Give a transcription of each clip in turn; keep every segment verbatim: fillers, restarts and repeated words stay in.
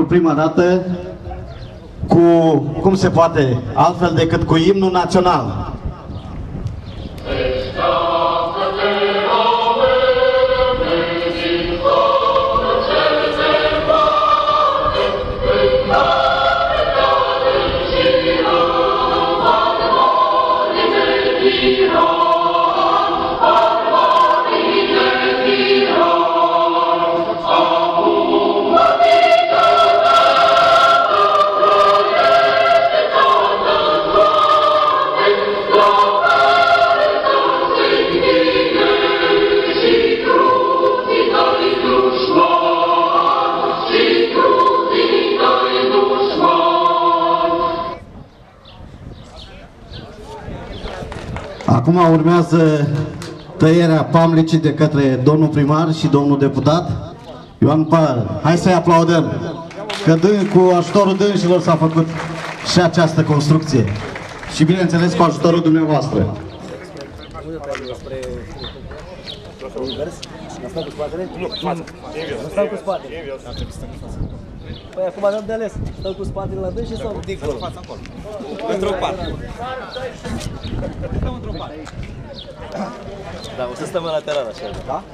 pentru prima dată cu, cum se poate, altfel decât cu imnul național. Acum urmează tăierea pamlicii de către domnul primar și domnul deputat Ioan Par. Hai să-i aplaudăm, că cu ajutorul dânșilor s-a făcut și această construcție. Și bineînțeles cu ajutorul dumneavoastră. Păi acum dăm de ales. Stăm cu spatele la dâns și sau dincolo? Fața acolo. Într-o parte. Stăm într-o parte. Da, o să stăm în lateral așa, da?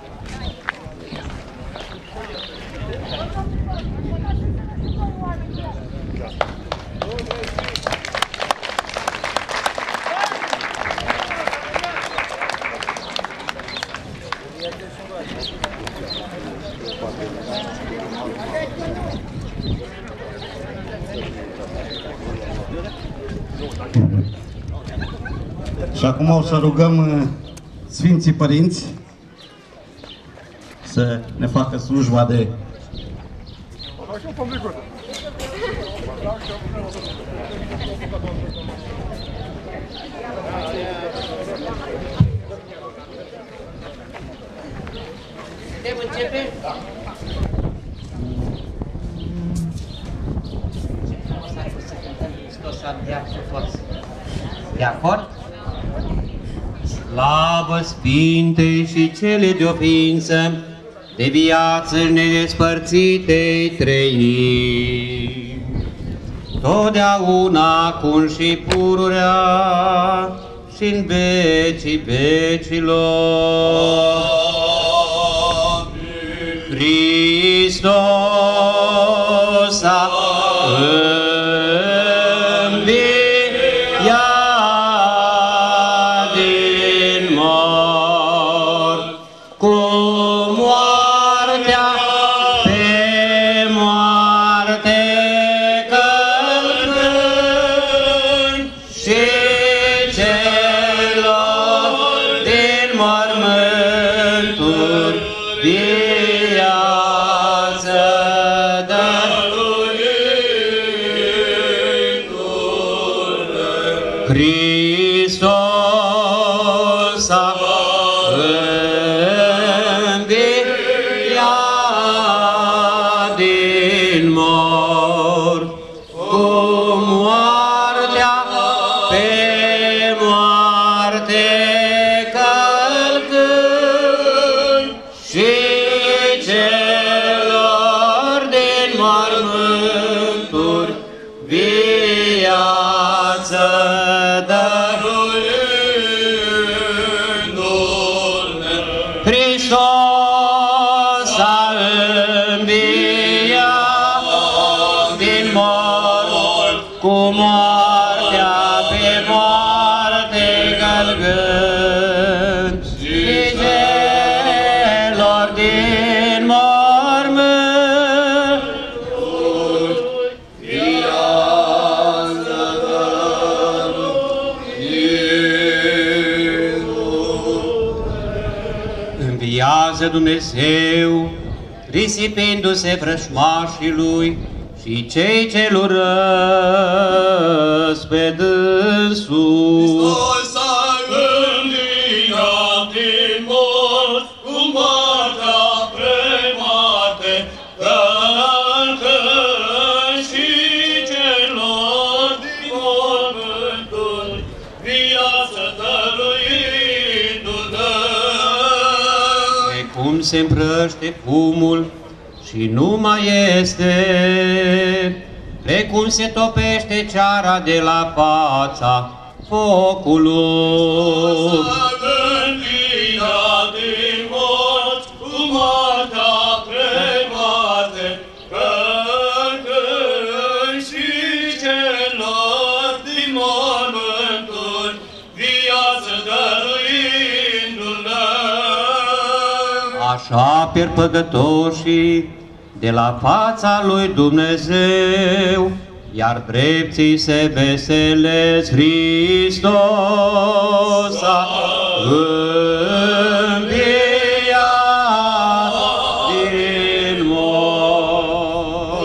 Și acum o să rugăm Sfinții Părinți să ne facă slujba de Putem începe? De acord? Slavă Sfintei și cele de-o ființă, de viață nedespărțitei trăim, totdeauna, acum și pururea și în vecii vecilor. Hristos a Dumnezeu, risipindu-se vrăjmașii lui și cei ce-l urăsc pe dânsul. Hristos a înviat din morți, cu moartea pe moarte, călcând și celor din mormânturi, viață dăruindu-ne. Cum se împrăște fumul și nu mai este, precum se topește ceara de la fața focului. Așa pierd păcătoșii de la fața lui Dumnezeu, iar drepții se veselesc. Hristos a înviat din morți.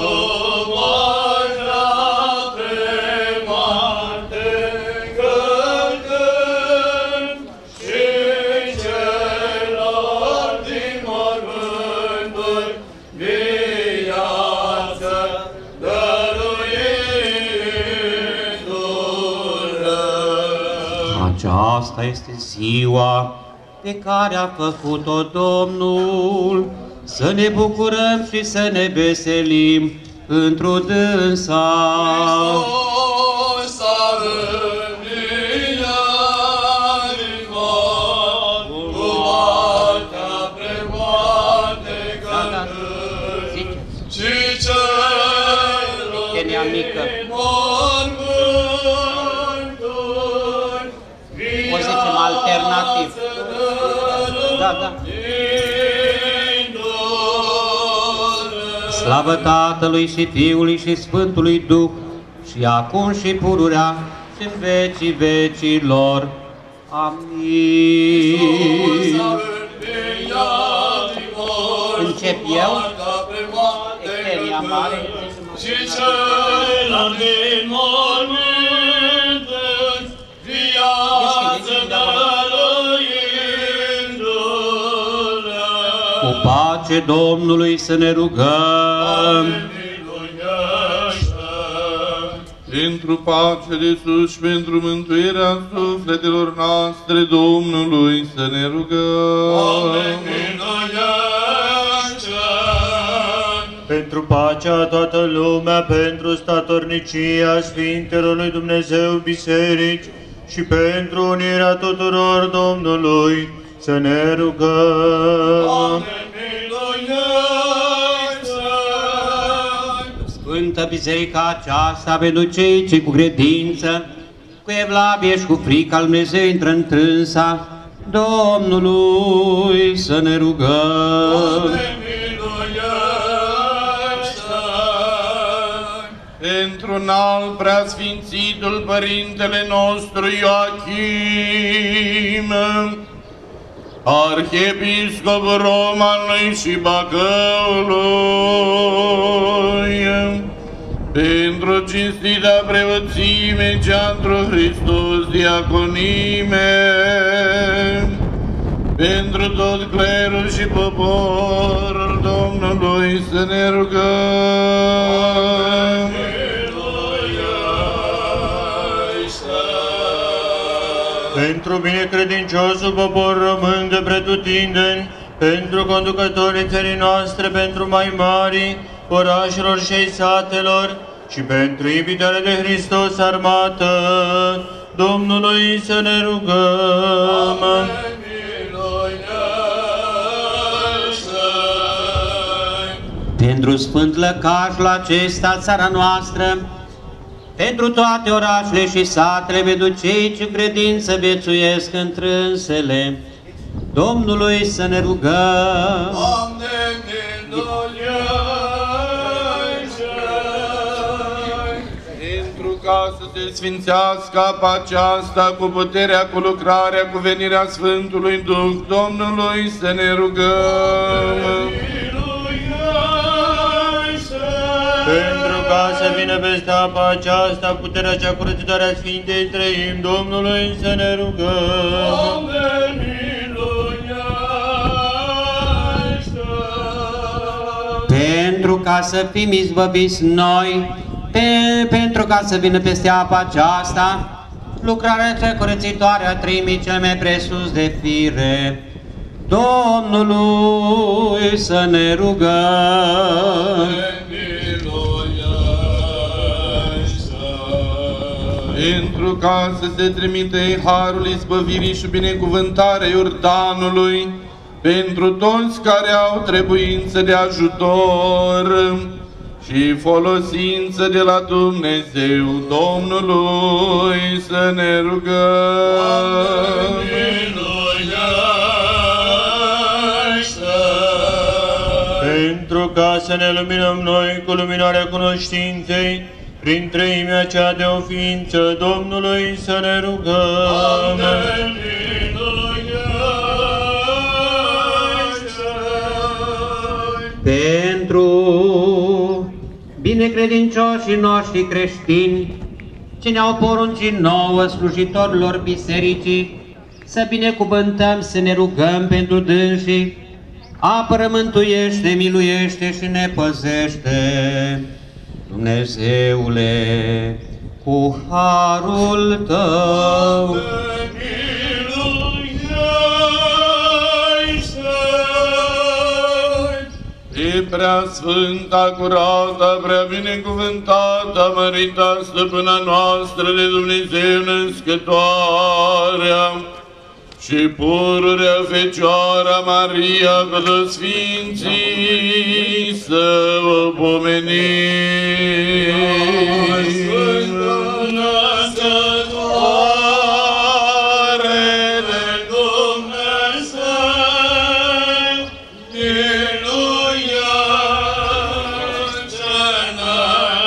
Aceasta este ziua pe care a făcut-o Domnul, să ne bucurăm și să ne veselim într-o dânsa. Hristos a înviat din morți, cu moartea premoarte cântând, și celor din mormânturi, O zicem alternativ. Da, da. Slavă Tatălui și Fiului și Sfântului Duh, și acum și pururea și în vecii vecilor. Amin. Încep eu, Ectenia Mare, și celor din mormânturi, viață dăruindu-le. cu pace Domnului să ne rugăm. Pentru pace de sus și pentru mântuirea sufletelor noastre, Domnului să ne rugăm. Pentru pacea toată lumea, pentru statornicia Sfintelor lui Dumnezeu Biserici și pentru unirea tuturor Domnului să ne rugăm. Sfântă Biserica aceasta, pentru cei ce cu credință, cu evlavie și cu frică al Dumnezeu intră întrânsa, Domnului să ne rugăm. Pentru înalt preasfințitul Părintele nostru Ioachim, Arhiepiscop Romanului și Bacăului, pentru cinstita preoțime cea într-o Hristos diaconime, pentru tot clerul și poporul Domnului să ne rugăm. Pentru binecredinciosul popor român de pretutindeni, pentru conducătorii țării noastre, pentru mai mari, orașelor și ai satelor, și pentru iubitele de Hristos armată, Domnului să ne rugăm. Pentru sfânt lăcașul acesta, țara noastră, pentru toate orașele și satele, pentru cei ce credință viețuiesc întrânsele, Domnului să ne rugăm. Pentru ca să se sfințească apa aceasta cu puterea, cu lucrarea, cu venirea Sfântului Duh, Domnului să ne rugăm. Pentru ca să vină peste apa aceasta puterea cea curățitoare a Sfintei Trăim, Domnului să ne rugăm. Pentru ca să fim izbăviți noi, pe, pentru ca să vină peste apa aceasta lucrarea cea curățitoare a Treimii cel mai presus de fire, Domnului să ne rugăm. Pentru ca să se trimite harul izbăvirii și binecuvântarea Iordanului pentru toți care au trebuință de ajutor și folosință de la Dumnezeu Domnului să ne rugăm. Pentru ca să ne luminăm noi cu luminarea cunoștinței, prin treimea cea de o ființă Domnului să ne rugăm. Pentru binecredincioșii noștri creștini, ce ne-au poruncit nouă slujitorilor bisericii, să binecuvântăm, să ne rugăm pentru dânsii, apără, mântuiește, miluiește și ne păzește, Dumnezeule, cu harul Tău. E prea sfânta, curată, prea binecuvântată, mărita stăpâna noastră de Dumnezeu născătoarea și pururea Fecioara Maria cu toți Sfinții să o pomenim. Sfântă născătoare de Dumnezeu, miluiește-ne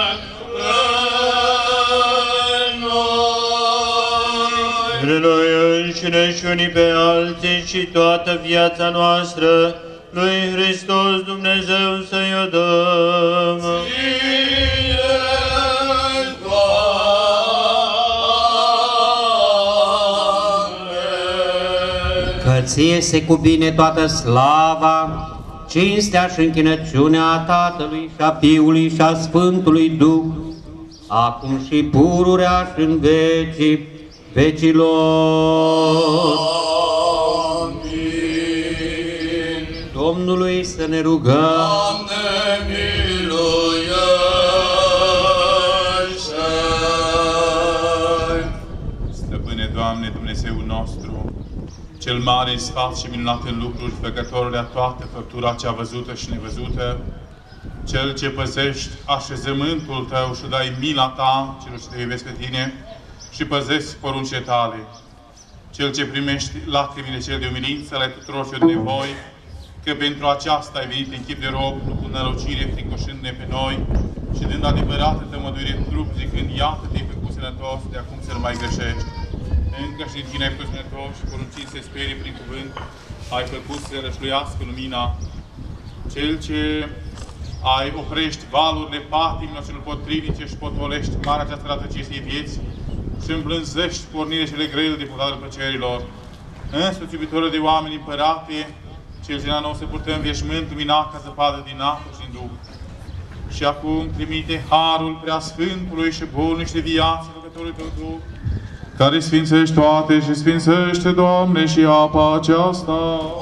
pe noi. Între noi înșine și unii pe alții și toată viața noastră, lui Hristos Dumnezeu să-i o dăm. Că ție se cuvine toată slava, cinstea și închinăciunea a Tatălui și a Fiului și a Sfântului Duh, acum și pururea și în vecii vecilor. Amin. Domnului să ne rugăm. Doamne, miluiește! Stăpâne, Doamne, Dumnezeul nostru, cel mare în sfat și minunat în lucruri, făcătorul de toată făptura cea văzută și nevăzută, cel ce păzești așezământul Tău și dai mila Ta celor ce Te iubesc pe Tine și păzesc poruncile Tale, cel ce primești lacrimile cele de umilință ale tuturor fior de nevoi, că pentru aceasta ai venit în chip de rob, nu cu nălucire, fricoșându-ne pe noi și dând adevărată tămăduire în trup, zicând, iată, te-ai făcut sănătos, de acum să nu mai greșești. Încă și în tine ai făcut sănătos și poruncit să sperie prin cuvânt, ai făcut să rășluiască lumina. Cel ce ai oprești valurile patimilor celor potrivnice și potolești marea această rătăciei vieți și îmblânzești pornirile cele grele de purtarea plăcerilor. Însuți, iubitorul de oameni împărate, cel ce la nou să purtăm veșmânt luminat ca zăpadă din apă și din Duh. Și acum trimite harul preasfântului și bunului și de viață rugătorului Tău Duh, care sfințești toate și sfințește, Doamne, și apa aceasta.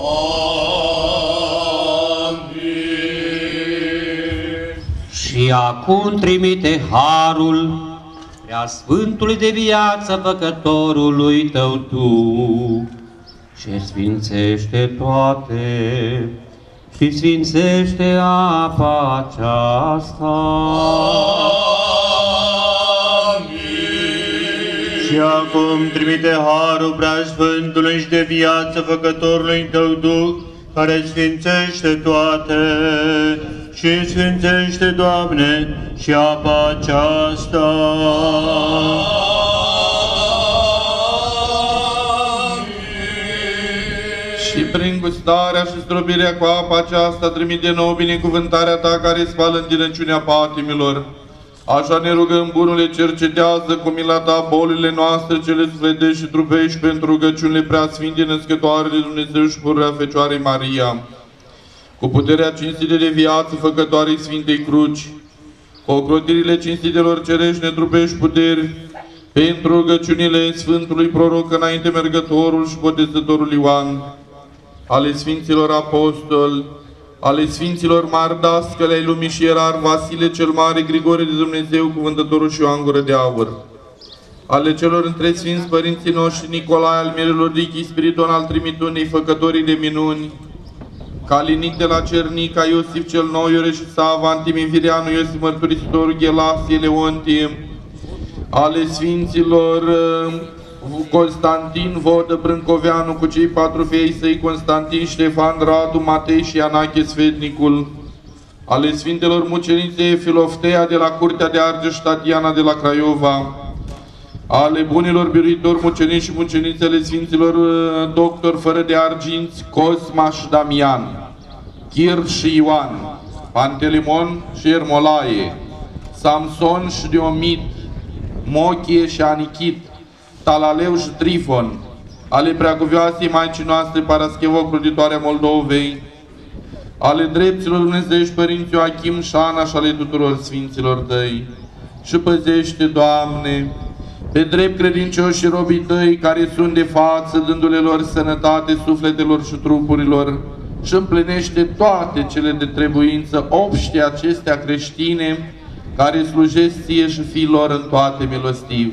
Amin. Și acum trimite harul preasfântului de viață făcătorului Tău Duh, și sfințește toate și sfințește apa aceasta. Amin. Și acum trimite harul preasfântului și de viață făcătorului Tău Duh, care sfințește toate și sfințește, Doamne, și apa aceasta. Și prin gustarea și zdrobirea cu apa aceasta trimite nouă binecuvântarea Ta care spală întinăciunea patimilor. Așa ne rugăm, Bunule, cercetează cu mila Ta bolile noastre cele sufletești și trupești pentru rugăciunile preasfinte născătoare de Dumnezeu și pururea Fecioarei Maria. Cu puterea cinstită de viață făcătoarei Sfintei Cruci, cu ocrotirile cinstitelor cerești netrupești puteri, pentru rugăciunile Sfântului Proroc înainte mergătorul și botezătorul Ioan, ale Sfinților Apostoli, ale Sfinților Mari Dascăli ai lumii și ierar Vasile cel Mare, Grigore de Dumnezeu, Cuvântătorul și Ioan Gură de Aur, ale celor între Sfinți Părinții noștri Nicolae al Mirelor Dichi, Spiridon al Trimitunii, Făcătorii de minuni, Calinic de la Cernica, Iosif cel Nou, Iore și Sava, Antimivireanu, Iosif Mărturisitorul, Ghelasie, Leontie, ale Sfinților Constantin Vodă Brâncoveanu cu cei patru fei săi, Constantin, Ștefan, Radu, Matei și Anache Sfetnicul, ale Sfintelor Mucenițe Filoftea de la Curtea de Argeș, Tatiana de la Craiova, ale bunilor biruitori mucenici și mucenițele Sfinților doctori fără de arginți, Cosma și Damian, Chir și Ioan, Pantelimon și Ermolaie, Samson și Diomid, Mochie și Anichit, Talaleu și Trifon, ale preacuvioasei Maicii noastre Parascheva, Ocrotitoarea Moldovei, ale dreptilor Dumnezeiești Părinți Ioachim și Ana și ale tuturor Sfinților Tăi. Și păzește, Doamne, pe drept credincioși și robii Tăi care sunt de față, dându-le lor sănătate sufletelor și trupurilor, și împlinește toate cele de trebuință obște acestea creștine care slujesc Ție și fiilor în toate milostiv.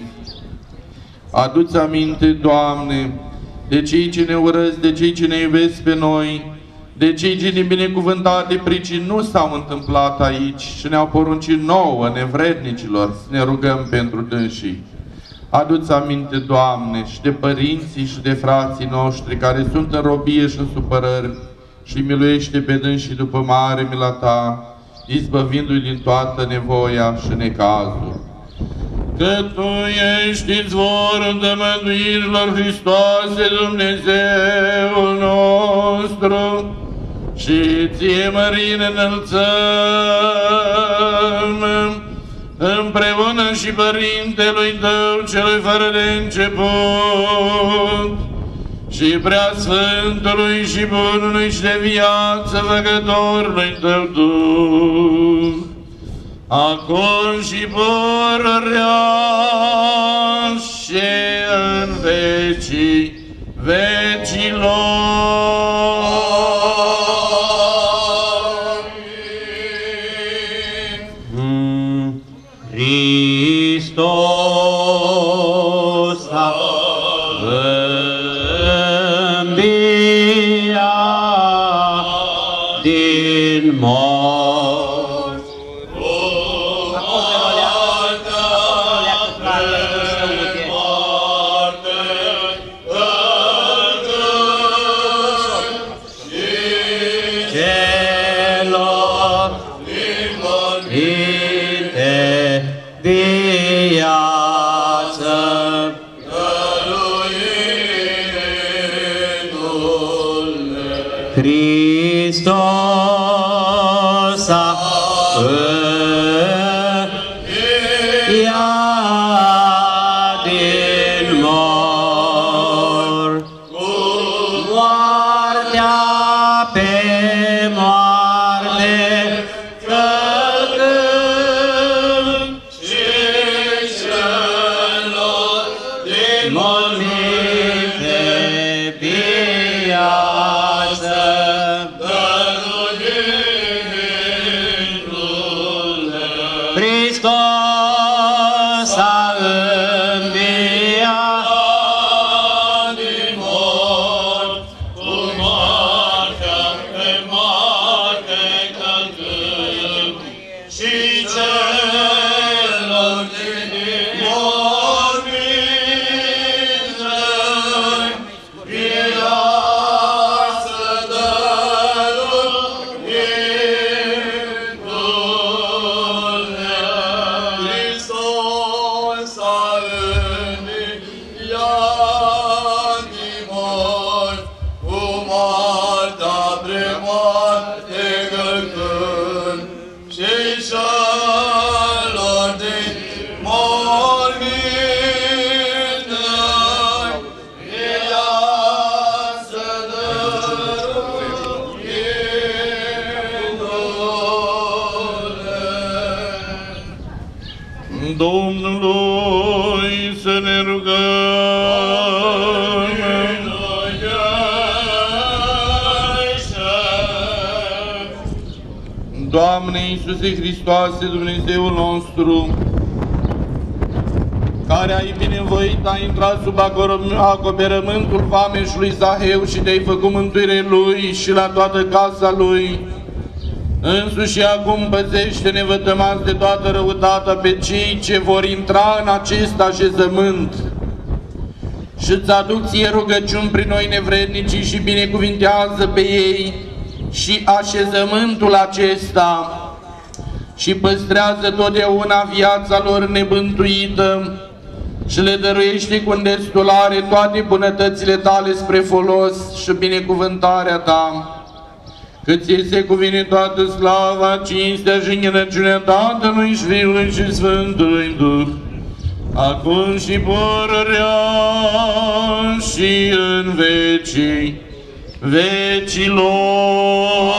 Adu-ți aminte, Doamne, de cei ce ne urăsc, de cei ce ne iubesc pe noi, de cei ce din binecuvântate pricini nu s-au întâmplat aici și ne-au poruncit nouă, nevrednicilor, să ne rugăm pentru dânsii. Adu-ți aminte, Doamne, și de părinții și de frații noștri care sunt în robie și în supărări și miluiește pe dânsii după mare mila Ta, izbăvindu-i din toată nevoia și necazul. Că Tu ești izvorul de mântuirilor, Hristoase, Dumnezeul nostru, și Ție mărire înălțăm, împreună și Părintelui Tău, Celui fără de început, și Preasfântului și Bunului și de viață Făcătorului Tău Duh, acum și pururea și în vecii vecilor. Mm. Hristos a înviat din morți. Hristos a înviat din morți, moartea pe moarte călcând și celor din morminte viață. Hristos a înviat din morți, cu moartea pe moarte călcând, și celor din morminte Doamne Iisuse Hristoase, Dumnezeul nostru, care ai binevoit a intrat sub acoperământul vameșului Zaheu și te-ai făcut mântuire lui și la toată casa lui, însuși și acum păzește-ne vătămați de toată răutatea pe cei ce vor intra în acest așezământ și-ți aduc ție rugăciuni prin noi nevrednicii și binecuvintează pe ei și așezământul acesta și păstrează totdeauna viața lor nebântuită și le dăruiește cu îndestulare toate bunătățile tale spre folos și binecuvântarea ta. Că ți se cuvine toată slava, cinstea și înțelepciunea Tatălui și Fiului și Sfântului Duh, acum și pururea și în vecii vecilor.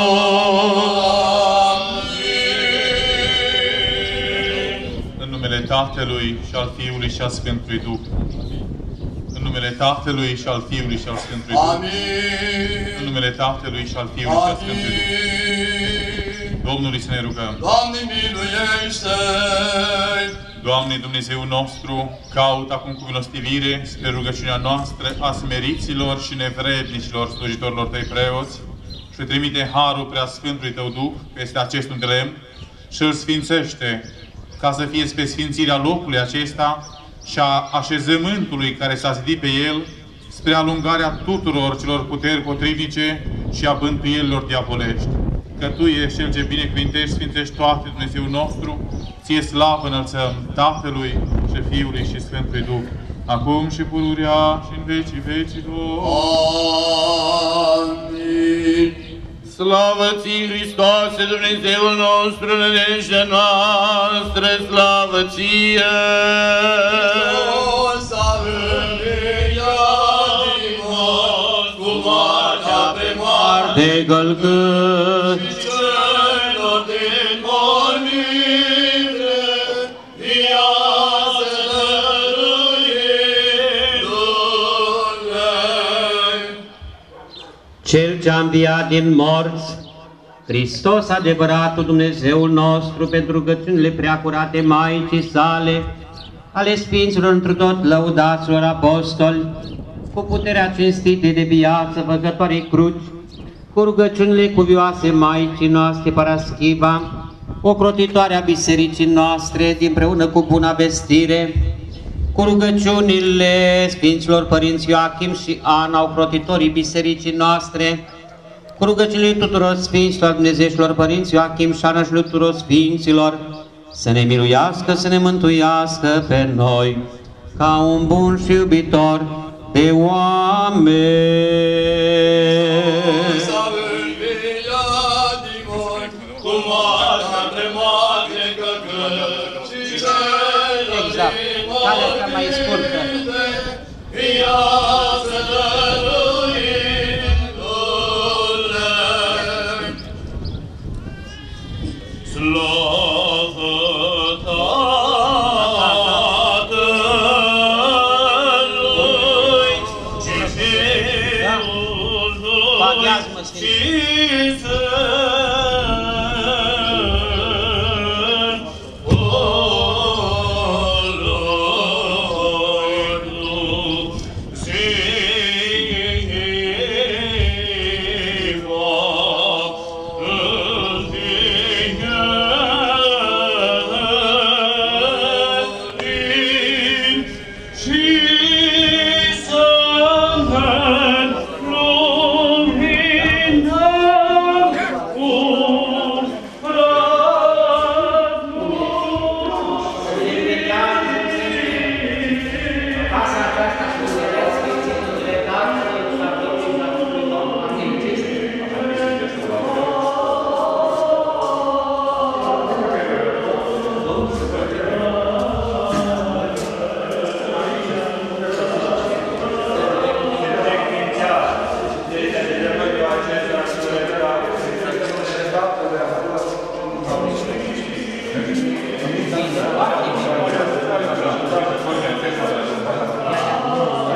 În numele Tatălui și al Fiului și al Sfântului Duh. În numele Tatălui și al Fiului și al Sfântului Duh. Amin. În numele Tatălui și al Fiului și al Sfântului Duh. Domnului să ne rugăm. Doamne, miluiește! Doamne Dumnezeu nostru, caut acum cu milostivire spre rugăciunea noastră a smeriților și nevrednicilor slujitorilor Tăi preoți și trimite harul prea Sfântului Tău Duh peste acest lemn și îl sfințește ca să fie spre sfințirea locului acesta și a așezământului care s-a zidit pe el, spre alungarea tuturor celor puteri potrivnice și a bântuielilor diavolești. Că Tu ești Cel ce binecuvintești, sfințești toate, Dumnezeu nostru, Ție slavă înălțăm Tatălui și Fiului și Sfântului Duh, acum și pururea și în vecii vecilor. Amin. Slavă Ție, Hristoase, Dumnezeul nostru, nădejdea noastră, slavă Ție! O să înviat din morți, cu moartea pe moarte, de gălgăt. și celor din morminte, viață dăruindu-ne. Cel ce-a înviat din morți, Hristos adevăratul Dumnezeul nostru, pentru rugăciunile preacurate Maicii sale, ale Sfinților întru tot lăudaților apostoli, cu puterea cinstită de viață făcătoarei cruci, cu rugăciunile cuvioase Maicii noastre Paraschiva, ocrotitoarea bisericii noastre, dinpreună cu buna vestire, cu rugăciunile Sfinților Părinți Ioachim și Ana, ocrotitorii bisericii noastre, cu rugăciunile tuturor Sfinților Dumnezeilor Părinți Ioachim și Ana și tuturor Sfinților, să ne miluiască, să ne mântuiască pe noi, ca un bun și iubitor de oameni. S-a înviat din morți, cu moartea pe moarte călcând, și celor Exact. din Calea cea mai scurtă. morminte, viață dăruindu-ne. Slavă Tatălui și Fiului Paghiazmă, și Sfinților.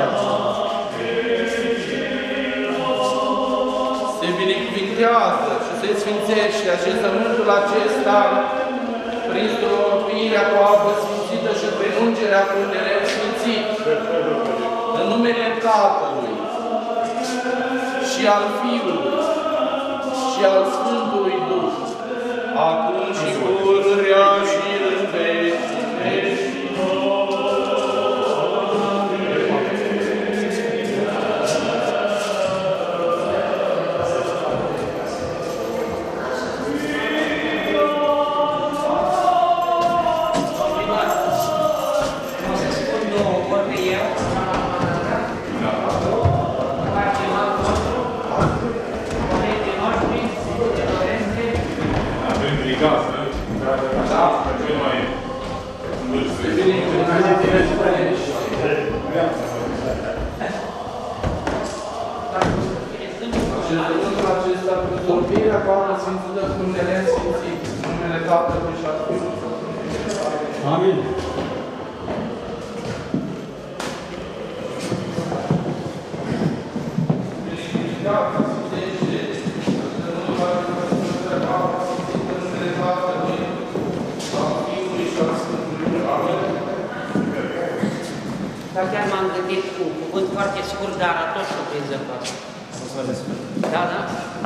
Se binecuvintează și se sfințește așezământul acesta prin stropirea cu apă sfințită și prin ungerea cu un lemn sfințit, în numele Tatălui și al Fiului și al Sfântului Duh, acum și pururea și în vecii vecilor. Vorbirea cu apă sfințită cu un lemn sfințit, în numele Tatălui și al Fiului. Amin. Dar chiar m-am gândit cu un cuvânt foarte scurt, dar tot surprinzător. Da, da?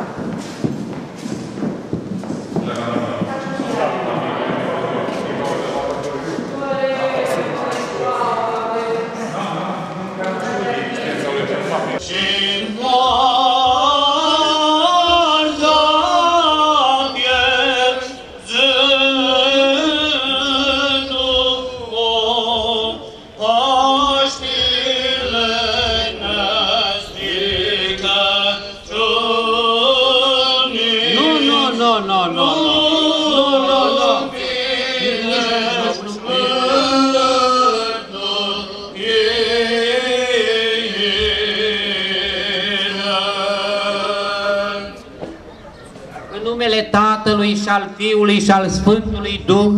Tatălui și al Fiului și al Sfântului Duh,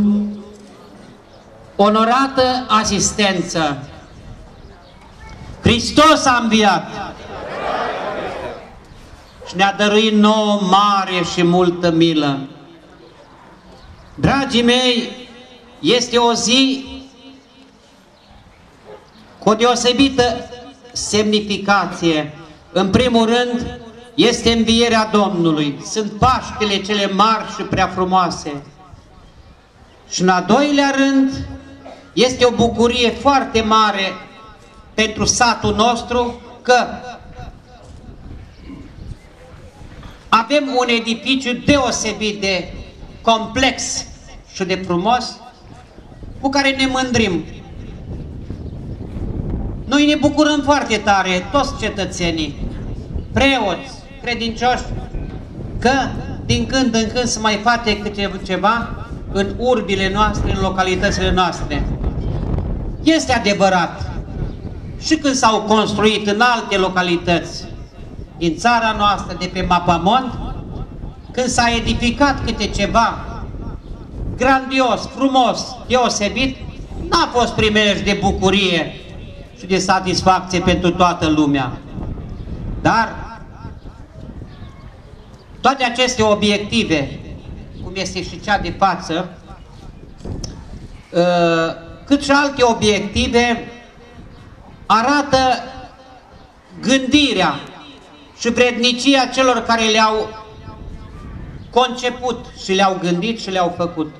onorată asistență. Hristos a înviat și ne-a dăruit nouă mare și multă milă. Dragii mei, este o zi cu o deosebită semnificație. În primul rând, este învierea Domnului, sunt Paștele cele mari și prea frumoase. Și în a doilea rând, este o bucurie foarte mare pentru satul nostru că avem un edificiu deosebit de complex și de frumos cu care ne mândrim. Noi ne bucurăm foarte tare, toți cetățenii, preoți, credincioși, că din când în când se mai face câte ceva în urbile noastre, în localitățile noastre. Este adevărat, și când s-au construit în alte localități din țara noastră, de pe mapamont, când s-a edificat câte ceva grandios, frumos, deosebit, n-a fost prilej de bucurie și de satisfacție pentru toată lumea. Dar toate aceste obiective, cum este și cea de față, cât și alte obiective, arată gândirea și vrednicia celor care le-au conceput și le-au gândit și le-au făcut.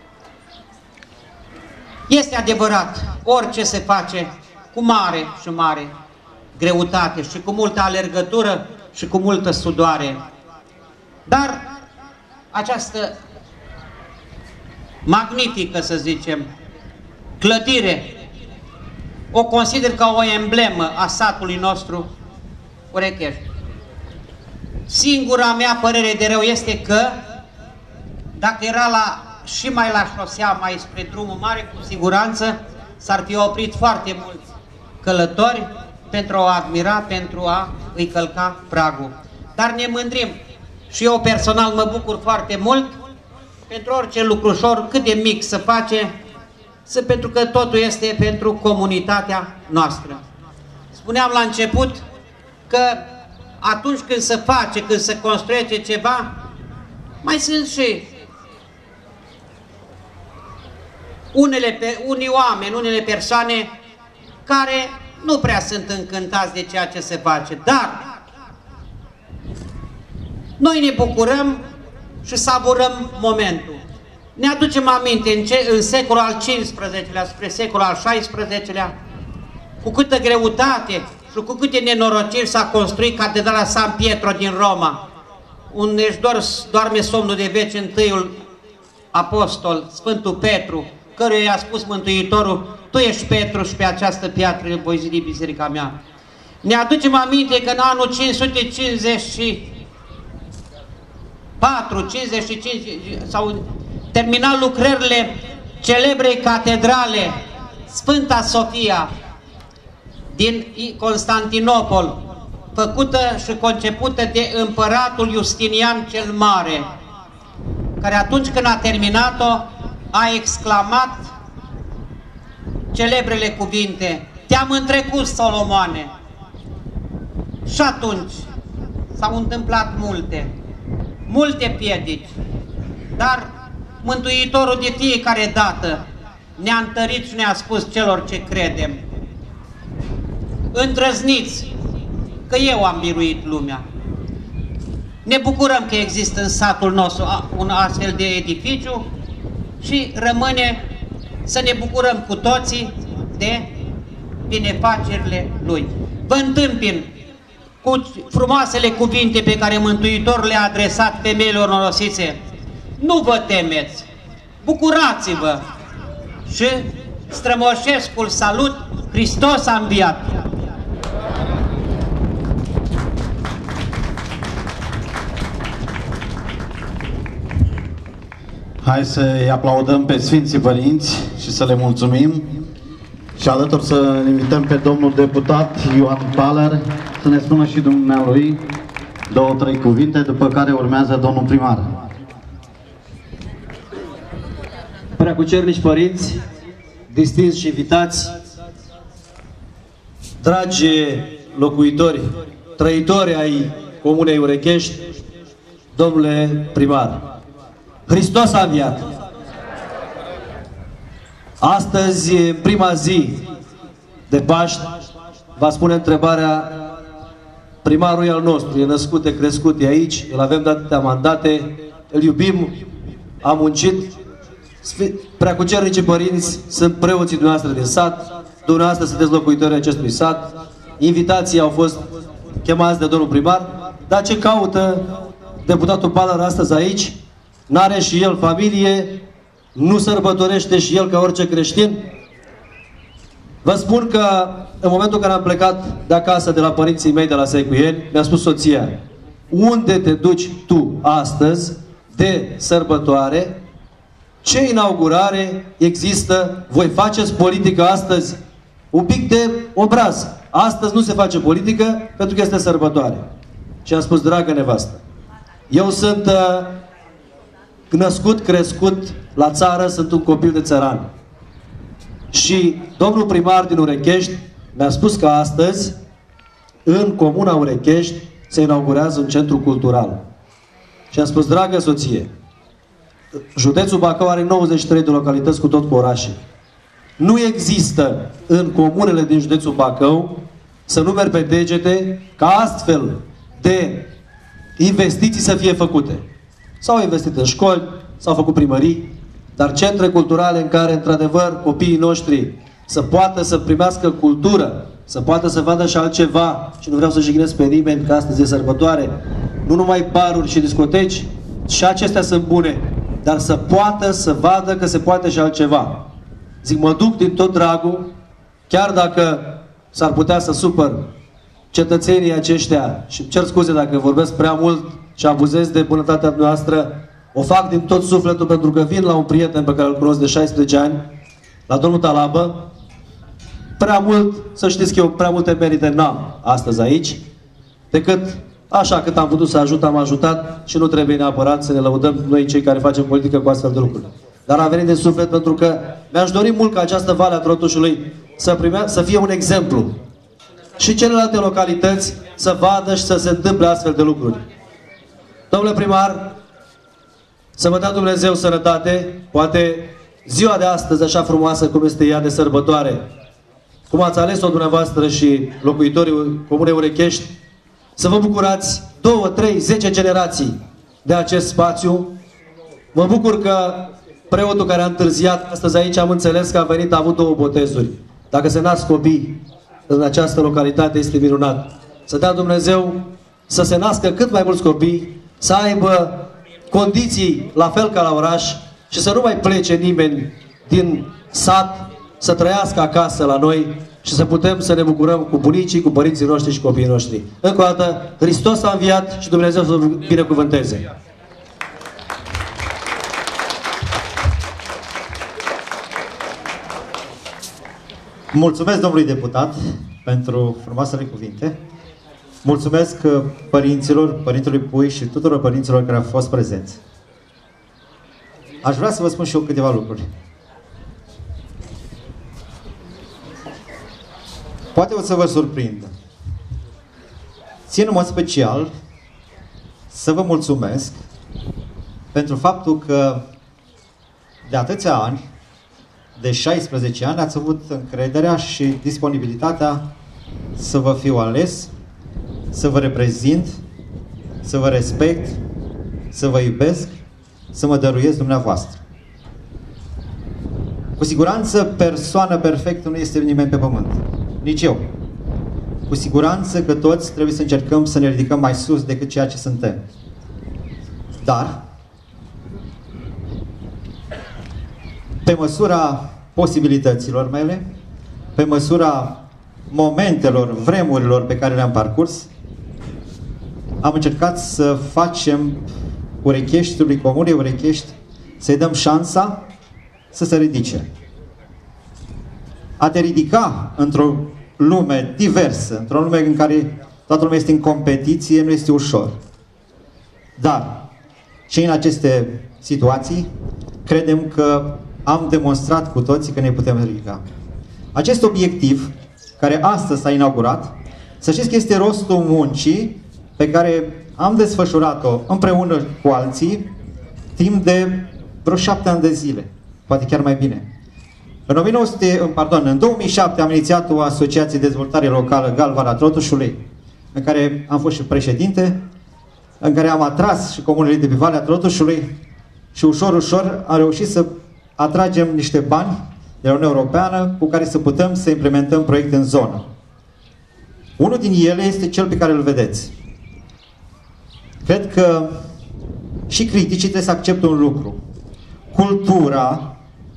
Este adevărat, orice se face cu mare și mare greutate și cu multă alergătură și cu multă sudoare. Dar această magnifică, să zicem, clădire o consider ca o emblemă a satului nostru Urechești. Singura mea părere de rău este că dacă era la, și mai la șosea, mai spre drumul mare, cu siguranță s-ar fi oprit foarte mulți călători pentru a admira, pentru a îi călca pragul. Dar ne mândrim și eu personal mă bucur foarte mult pentru orice lucrușor, cât de mic se face, să, pentru că totul este pentru comunitatea noastră. Spuneam la început că atunci când se face, când se construiește ceva, mai sunt și unele, pe, unii oameni, unele persoane care nu prea sunt încântați de ceea ce se face, dar noi ne bucurăm și savurăm momentul. Ne aducem aminte în, ce, în secolul al cincisprezecelea spre secolul al șaisprezecelea, cu câtă greutate și cu câte nenorociri s-a construit Catedrala San Pietro din Roma, unde își doarme somnul de veci întâiul apostol, Sfântul Petru, căruia i-a spus Mântuitorul: tu ești Petru și pe această piatră voi zidi biserica mea. Ne aducem aminte că în anul cinci sute cincizeci și patru cincizeci și cinci s-au terminat lucrările celebrei catedrale Sfânta Sofia din Constantinopol, făcută și concepută de împăratul Justinian cel Mare, care atunci când a terminat-o a exclamat celebrele cuvinte: te-am întrecut, Solomoane. Și atunci s-au întâmplat multe, multe piedici, dar Mântuitorul de fiecare dată ne-a întărit și ne-a spus celor ce credem: îndrăzniți, că eu am biruit lumea. Ne bucurăm că există în satul nostru un astfel de edificiu și rămâne să ne bucurăm cu toții de binefacerile lui. Vă întâmpin cu frumoasele cuvinte pe care Mântuitorul le-a adresat femeilor norosițe: nu vă temeți, bucurați-vă și strămoșescul salut: Hristos a înviat! Hai să-i aplaudăm pe Sfinții Părinți și să le mulțumim. Și alături să invităm pe domnul deputat Ioan Paler să ne spună și dumnealui două, trei cuvinte, după care urmează domnul primar. Preacucernici părinți, distinși și invitați, dragi locuitori, trăitori ai Comunei Urechești, domnule primar, Hristos a înviat! Astăzi, în prima zi de Paști, va spune întrebarea: primarul e al nostru, e născut, e crescut, e aici, îl avem de atâtea mandate, îl iubim, a muncit. Preacucernicii părinți sunt preoții dumneavoastră din sat, dumneavoastră sunteți locuitorii acestui sat, invitații au fost chemați de domnul primar, dar ce caută deputatul Paler astăzi aici? N-are și el familie? Nu sărbătorește și el ca orice creștin? Vă spun că în momentul în care am plecat de acasă de la părinții mei de la Secuieni, mi-a spus soția: unde te duci tu astăzi de sărbătoare? Ce inaugurare există? Voi faceți politică astăzi? Un pic de obraz. Astăzi nu se face politică pentru că este sărbătoare. Și am spus: dragă nevastă, eu sunt uh, născut, crescut la țară, sunt un copil de țăran. Și domnul primar din Urechești mi-a spus că astăzi, în Comuna Urechești, se inaugurează un centru cultural. Și am spus: dragă soție, județul Bacău are nouăzeci și trei de localități cu tot cu orașe. Nu există în comunele din județul Bacău, să numeri pe degete, ca astfel de investiții să fie făcute. S-au investit în școli, s-au făcut primării, dar centre culturale în care, într-adevăr, copiii noștri să poată să primească cultură, să poată să vadă și altceva, și nu vreau să jignesc pe nimeni că astăzi e sărbătoare, nu numai baruri și discoteci, și acestea sunt bune, dar să poată să vadă că se poate și altceva. Zic, mă duc din tot dragul, chiar dacă s-ar putea să supăr cetățenii aceștia, și îmi cer scuze dacă vorbesc prea mult și abuzez de bunătatea noastră, o fac din tot sufletul pentru că vin la un prieten pe care îl cunosc de șaisprezece ani, la domnul Talabă. Prea mult, să știți că eu prea multe merite n-am astăzi aici, decât așa cât am putut să ajut, am ajutat și nu trebuie neapărat să ne lăudăm noi cei care facem politică cu astfel de lucruri. Dar am venit de suflet pentru că mi-aș dori mult ca această Vale a Trotușului să, primea, să fie un exemplu. Și celelalte localități să vadă și să se întâmple astfel de lucruri. Domnule primar, Să vă dea Dumnezeu sănătate, poate ziua de astăzi, așa frumoasă cum este ea de sărbătoare, cum ați ales-o dumneavoastră și locuitorii Comunei Urechești, să vă bucurați două, trei, zece generații de acest spațiu. Mă bucur că preotul care a întârziat astăzi aici, am înțeles că a venit, a avut două botezuri. Dacă se nasc copii în această localitate, este minunat. Să dea Dumnezeu să se nască cât mai mulți copii, să aibă condiții la fel ca la oraș și să nu mai plece nimeni din sat, să trăiască acasă la noi și să putem să ne bucurăm cu bunicii, cu părinții noștri și copiii noștri. Încă o dată, Hristos a înviat și Dumnezeu să vă binecuvânteze. Mulțumesc domnului deputat pentru frumoasele cuvinte. Mulțumesc părinților, părintelui Pui și tuturor părinților care au fost prezenți. Aș vrea să vă spun și eu câteva lucruri. Poate o să vă surprindă. Țin în mod special să vă mulțumesc pentru faptul că de atâția ani, de șaisprezece ani, ați avut încrederea și disponibilitatea să vă fiu ales, să vă reprezint, să vă respect, să vă iubesc, să mă dăruiesc dumneavoastră. Cu siguranță, persoană perfectă nu este nimeni pe pământ. Nici eu. Cu siguranță că toți trebuie să încercăm să ne ridicăm mai sus decât ceea ce suntem. Dar, pe măsura posibilităților mele, pe măsura momentelor, vremurilor pe care le-am parcurs, am încercat să facem Urecheștiului, Comunei Urechești, să-i dăm șansa să se ridice. A te ridica într-o lume diversă, într-o lume în care toată lumea este în competiție, nu este ușor. Dar, și în aceste situații, credem că am demonstrat cu toții că ne putem ridica. Acest obiectiv, care astăzi s-a inaugurat, să știți că este rostul muncii pe care am desfășurat-o împreună cu alții timp de vreo șapte ani de zile, poate chiar mai bine. În, o mie nouă sute, pardon, în două mii șapte am inițiat o asociație de dezvoltare locală, Galvara Trotușului, în care am fost și președinte, în care am atras și comunele de pe Valea Trotușului și ușor, ușor am reușit să atragem niște bani de la Uniunea Europeană cu care să putem să implementăm proiecte în zonă. Unul din ele este cel pe care îl vedeți. Cred că și criticii trebuie să accepte un lucru. Cultura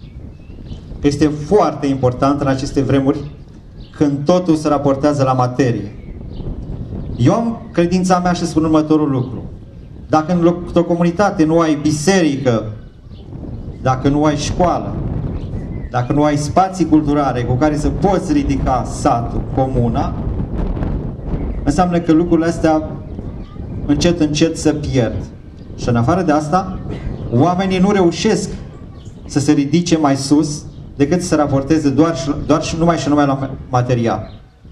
este foarte importantă în aceste vremuri când totul se raportează la materie. Eu am credința mea și spun următorul lucru. Dacă într-o comunitate nu ai biserică, dacă nu ai școală, dacă nu ai spații culturale cu care să poți ridica satul, comuna, înseamnă că lucrurile astea încet, încet se pierd. Și în afară de asta, oamenii nu reușesc să se ridice mai sus decât să se raporteze doar și, doar și numai și numai la material.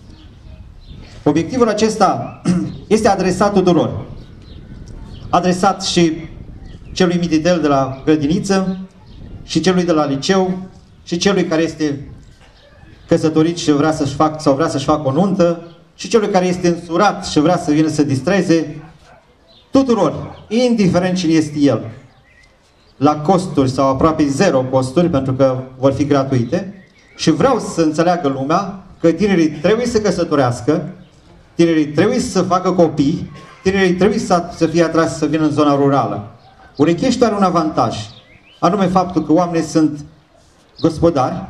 Obiectivul acesta este adresat tuturor. Adresat și celui mititel de la grădiniță, și celui de la liceu, și celui care este căsătorit și vrea să-și facă sau vrea să-și facă o nuntă, și celui care este însurat și vrea să vină să distreze, tuturor, indiferent cine este el, la costuri sau aproape zero costuri, pentru că vor fi gratuite, și vreau să înțeleagă lumea că tinerii trebuie să căsătorească, tinerii trebuie să facă copii, tinerii trebuie să, să fie atrași să vină în zona rurală. Urecheștiul are un avantaj, anume faptul că oamenii sunt gospodari,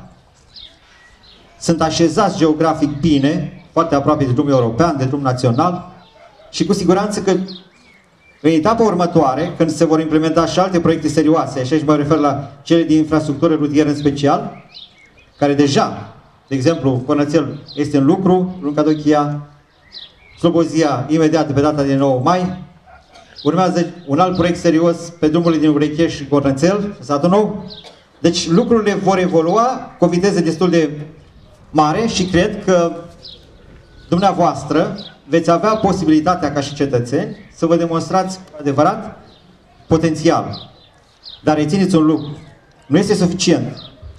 sunt așezați geografic bine, foarte aproape de drumul european, de drum național, și cu siguranță că în etapa următoare, când se vor implementa și alte proiecte serioase, și aici mă refer la cele din infrastructură rutieră în special, care deja, de exemplu, Conățel este în lucru, Luncadochia, Slobozia, imediat pe data de nouă mai, urmează un alt proiect serios pe drumurile din Urechești și Conățel, satul nou. Deci lucrurile vor evolua cu o viteză destul de mare și cred că dumneavoastră veți avea posibilitatea ca și cetățeni să vă demonstrați adevărat potențial. Dar rețineți un lucru, nu este suficient.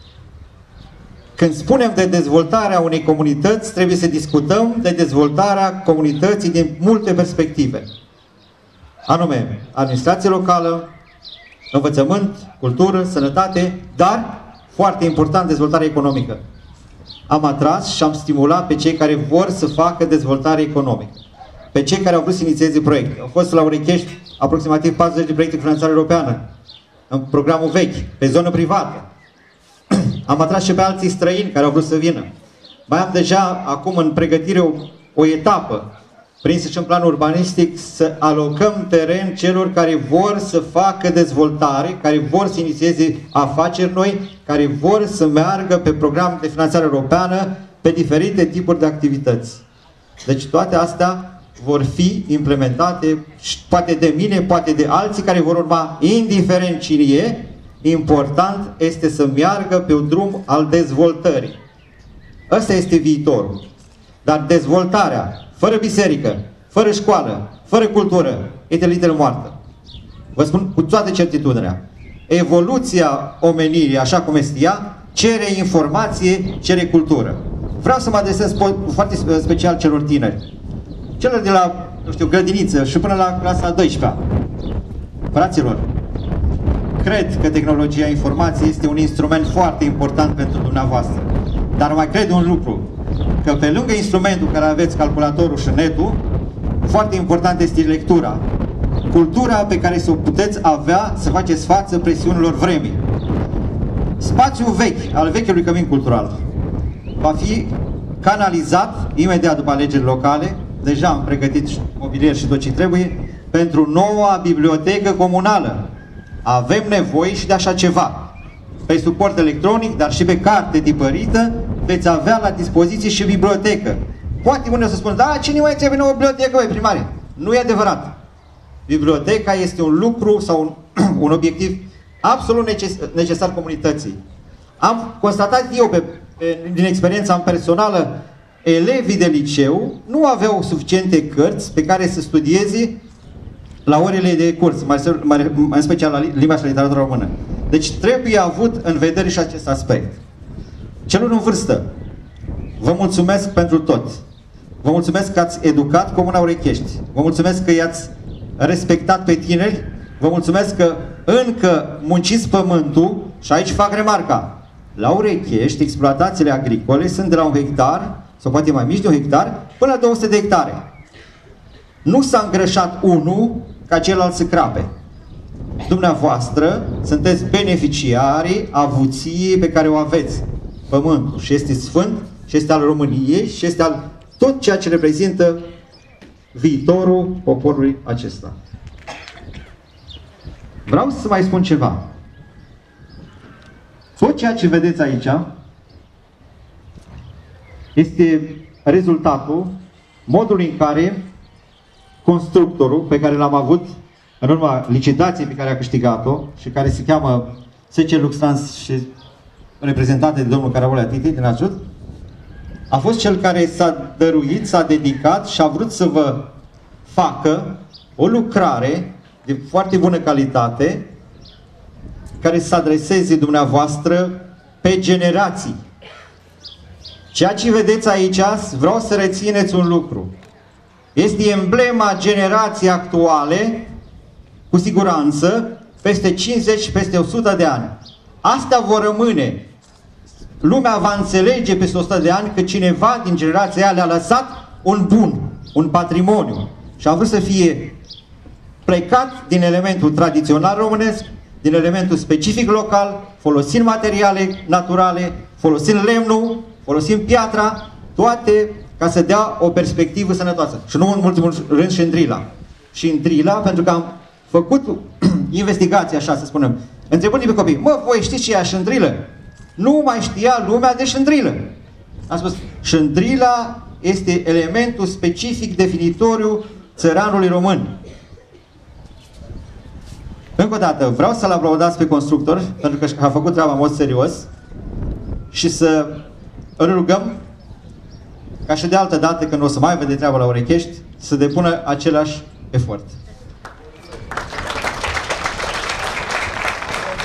Când spunem de dezvoltarea unei comunități, trebuie să discutăm de dezvoltarea comunității din multe perspective. Anume, administrație locală, învățământ, cultură, sănătate, dar, foarte important, dezvoltare economică. Am atras și am stimulat pe cei care vor să facă dezvoltare economică. Pe cei care au vrut să inițieze proiecte. Au fost la Urechești aproximativ patruzeci de proiecte cu finanțare europeană, în programul vechi, pe zonă privată. Am atras și pe alții străini care au vrut să vină. Mai am deja acum în pregătire o, o etapă, prinsă și în plan urbanistic, să alocăm teren celor care vor să facă dezvoltare, care vor să inițieze afaceri noi, care vor să meargă pe program de finanțare europeană, pe diferite tipuri de activități. Deci toate astea vor fi implementate, poate de mine, poate de alții care vor urma, indiferent cine e. Important este să meargă pe un drum al dezvoltării. Ăsta este viitorul. Dar dezvoltarea, fără biserică, fără școală, fără cultură, este literă moartă. Vă spun cu toată certitudinea. Evoluția omenirii, așa cum este ea, cere informație, cere cultură. Vreau să mă adresez foarte special celor tineri. Celor de la, nu știu, grădiniță și până la clasa a douăsprezecea. Fraților, cred că tehnologia informației este un instrument foarte important pentru dumneavoastră. Dar mai cred un lucru, că pe lângă instrumentul care aveți, calculatorul și netul, foarte important este lectura. Cultura pe care să o puteți avea să faceți față presiunilor vremii. Spațiul vechi, al vechiului cămin cultural, va fi canalizat imediat după alegerile locale. Deja am pregătit mobilier și tot ce trebuie pentru noua bibliotecă comunală. Avem nevoie și de așa ceva. Pe suport electronic, dar și pe carte tipărită, veți avea la dispoziție și bibliotecă. Poate unii o să spună, da, cine mai trebuie nouă bibliotecă, băi, primare? Nu e adevărat. Biblioteca este un lucru sau un, un obiectiv absolut neces necesar comunității. Am constatat eu, pe, pe, din experiența am personală, elevii de liceu nu aveau suficiente cărți pe care să studieze la orele de curs, mai, mai, mai în special la limba și la literatura română. Deci trebuie avut în vedere și acest aspect. Celor în vârstă, vă mulțumesc pentru tot. Vă mulțumesc că ați educat Comuna Urechești. Vă mulțumesc că i-ați respectat pe tineri. Vă mulțumesc că încă munciți pământul și aici fac remarca. La Urechești, exploatațiile agricole sunt de la un hectar, sau poate mai mici de un hectar, până la două sute de hectare. Nu s-a îngrășat unul ca celălalt să crape. Dumneavoastră sunteți beneficiarii avuției pe care o aveți. Pământul și este sfânt, și este al României, și este al tot ceea ce reprezintă viitorul poporului acesta. Vreau să mai spun ceva. Tot ceea ce vedeți aici este rezultatul modului în care constructorul pe care l-am avut în urma licitației pe care a câștigat-o și care se cheamă S C Luxtrans și reprezentate de domnul Caravolea Titi din Ajut, a fost cel care s-a dăruit, s-a dedicat și a vrut să vă facă o lucrare de foarte bună calitate care să adreseze dumneavoastră pe generații. Ceea ce vedeți aici, vreau să rețineți un lucru. Este emblema generației actuale, cu siguranță, peste cincizeci, peste o sută de ani. Asta vor rămâne. Lumea va înțelege peste o sută de ani că cineva din generația aia le-a lăsat un bun, un patrimoniu. Și a vrut să fie plecat din elementul tradițional românesc, din elementul specific local, folosind materiale naturale, folosind lemnul, folosind piatra, toate ca să dea o perspectivă sănătoasă. Și nu în ultimul rând și în Drila. Și în Drila, pentru că am făcut investigații, așa să spunem, întrebându-i pe copii, mă, voi știți ce e Șândrilă? Nu mai știa lumea de Șândrilă. Am spus, Șândrila este elementul specific definitoriu țăranului român. Încă o dată, vreau să-l aplaudați pe constructor, pentru că a făcut treaba în mod serios și să îl rugăm ca și de altă dată, când o să mai vede treaba la Urechești, să depună același efort.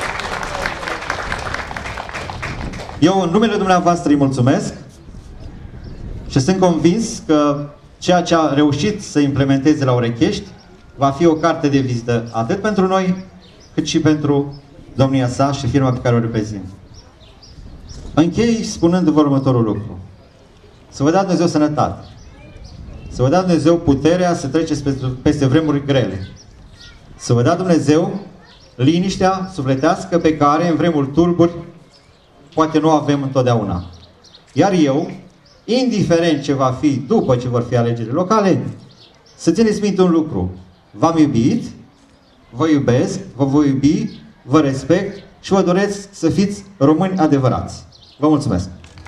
Eu, în numele dumneavoastră, îi mulțumesc și sunt convins că ceea ce a reușit să implementeze la Orechești va fi o carte de vizită atât pentru noi, cât și pentru domnia sa și firma pe care o reprezint. Închei spunându-vă următorul lucru. Să vă dea Dumnezeu sănătate. Să vă dea Dumnezeu puterea să treceți peste, peste vremuri grele. Să vă dea Dumnezeu liniștea sufletească pe care în vremuri tulburi poate nu avem întotdeauna. Iar eu, indiferent ce va fi după ce vor fi alegerile locale, să țineți minte un lucru. V-am iubit, vă iubesc, vă voi iubi, vă respect și vă doresc să fiți români adevărați. Vă mulțumesc!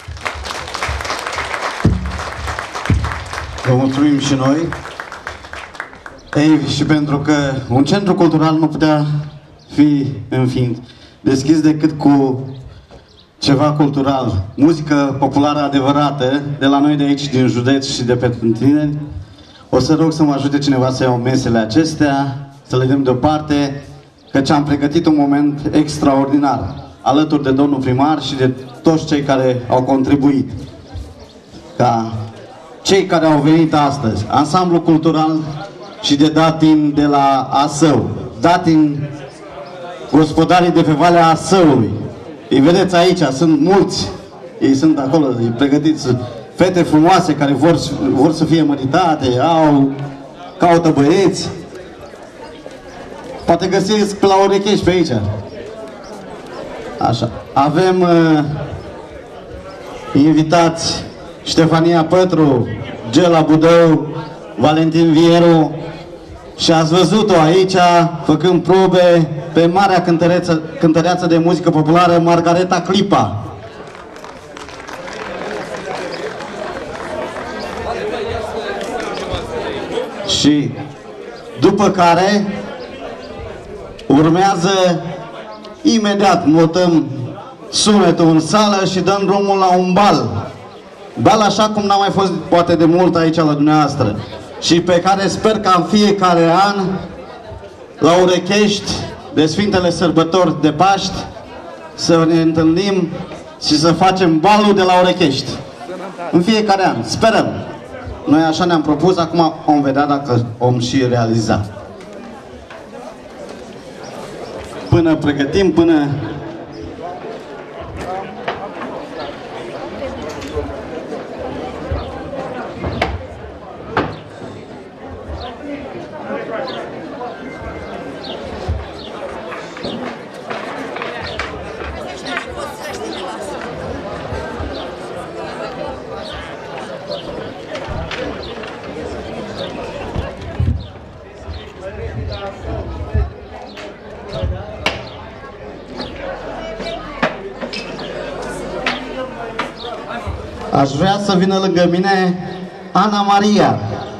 Vă mulțumim și noi. Ei, și pentru că un centru cultural nu putea fi înființ deschis decât cu ceva cultural, muzică populară adevărată, de la noi de aici, din județ și de pe tineri. O să rog să mă ajute cineva să iau mesele acestea, să le dăm deoparte, căci am pregătit un moment extraordinar, alături de domnul primar și de toți cei care au contribuit. Ca cei care au venit astăzi, ansamblu cultural și de Datin de la Asău, Datin, gospodarii de pe Valea Asăului. Îi vedeți aici, sunt mulți, ei sunt acolo, îi pregătiți, fete frumoase care vor, vor să fie măritate, au, caută băieți. Poate găsiți pe la Orechești pe aici. Așa. Avem uh, invitați Ștefania Pătru, Gela Budău, Valentin Vieru și ați văzut-o aici făcând probe pe marea cântăreață de muzică populară Margareta Clipa. Și după care urmează imediat, mutăm sunetul în sală și dăm drumul la un bal. Bal așa cum n-a mai fost poate de mult aici la dumneavoastră și pe care sper ca în fiecare an la Orechești de Sfintele Sărbători de Paști să ne întâlnim și să facem balul de la Orechești în fiecare an, sperăm. Noi așa ne-am propus, acum vom vedea dacă om și realiza. Până pregătim, până aș vrea să vină lângă mine Ana Maria.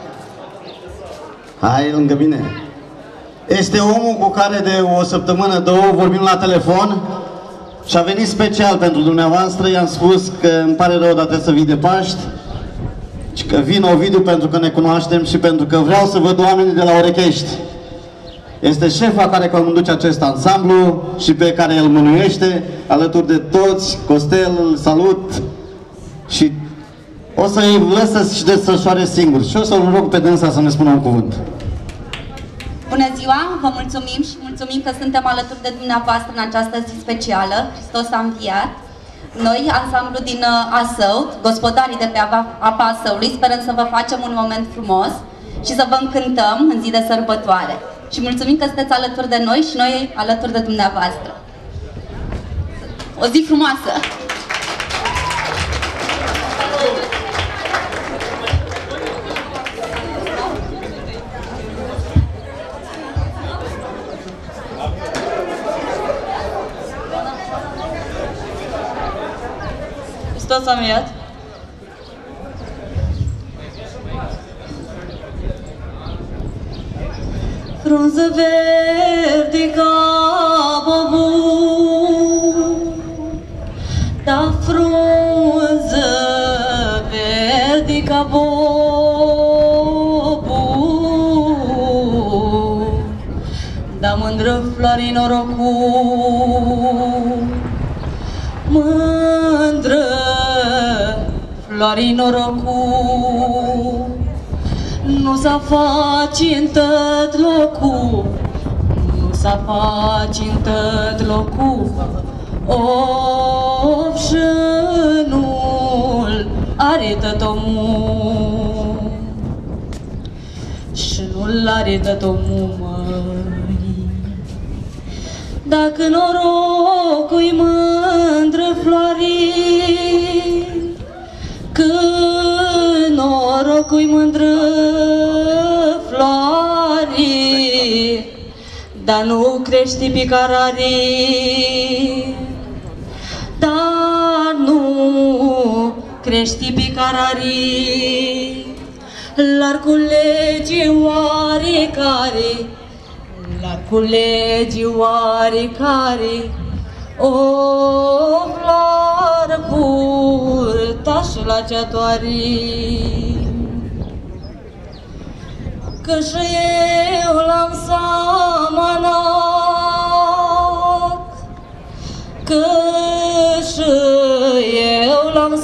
Hai lângă mine. Este omul cu care de o săptămână, două vorbim la telefon și a venit special pentru dumneavoastră. I-am spus că îmi pare rău, dar trebuie să vii de Paști și că vin Ovidiu pentru că ne cunoaștem și pentru că vreau să văd oamenii de la Orechești. Este șefa care conduce acest ansamblu și pe care îl mânuiește alături de toți. Costel, îl salut. Și o să-i lăsă și desfășoare singur. Și o să-l rog pe dânsa să ne spună un cuvânt. Bună ziua, vă mulțumim și mulțumim că suntem alături de dumneavoastră în această zi specială. Hristos a înviat. Noi, ansamblu din Asău, gospodarii de pe apa Asăului, sperăm să vă facem un moment frumos și să vă încântăm în zi de sărbătoare. Și mulțumim că sunteți alături de noi și noi alături de dumneavoastră. O zi frumoasă! Hristos a înviat. Frunză verde ca bobu, da frunză verde ca bobu, da mândră floare norocul, mândră florii norocul, nu s-a face în tot locul, nu s-a face în tot locul, of și nu-l are tot omul, și nu-l are tot omul, măi. Dacă norocul-i mândră florii, că norocul-i mândră florii, dar nu crește picararii, dar nu crește picararii, l-ar culege oarecare, l-ar culege oarecare, o floare purtașă la ceatoare. Că și eu l-am samanat, că și eu l-am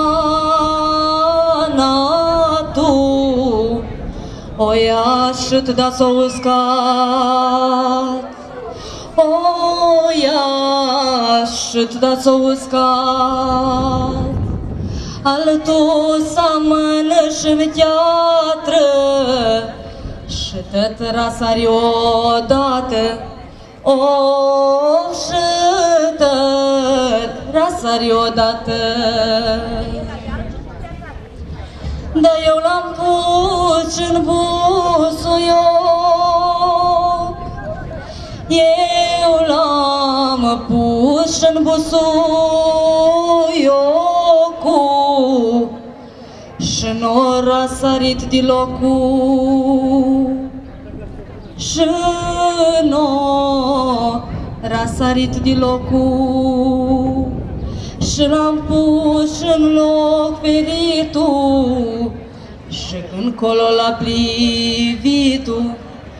samanat, tu o iașit da s-o uscat, o iașit da s-o uscat, altul samănă și viatră, și tot rasari odată, o, și tot rasari odată. Dar eu l-am pus în busuioc, eu l-am pus în busuiocul, și n-o răsărit de locul, și n-o răsărit de locul, și l-am pus în loc feritul, și încolo l-a plivitul,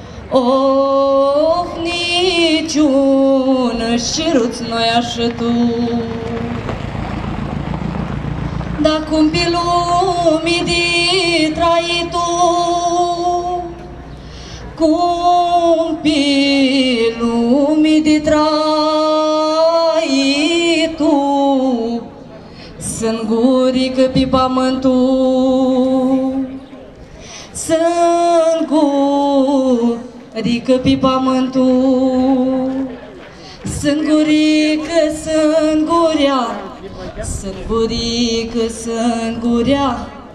of, niciun șiruț noi așătul. Dar cum pe lumii de traitul, cum pe lumii de traitul, sunt gurică pe pământul, sunt gurică pe pământul, sunt gurică, sunt gurea, sunt gurică, sunt gurea,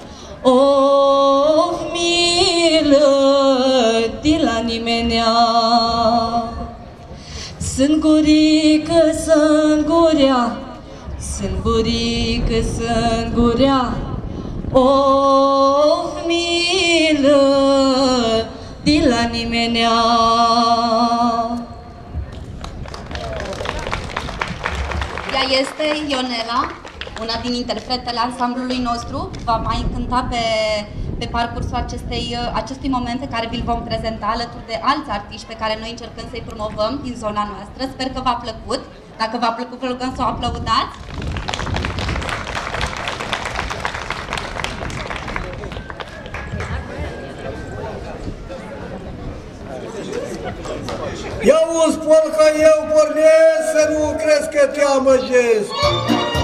of, milă de la nimenea. Sunt gurică, sunt gurea, sunt gurică, sunt gurea, of, milă de la nimenea. Ea este Ionela, una din interpretele ansamblului nostru. Va mai cânta pe, pe parcursul acestei, acestui moment pe care vi-l vom prezenta alături de alți artiști pe care noi încercăm să-i promovăm din zona noastră. Sper că v-a plăcut. Dacă v-a plăcut, vă rugăm să o aplaudați. Ia un spor că eu pornesc, să nu crezi că te amăgesc.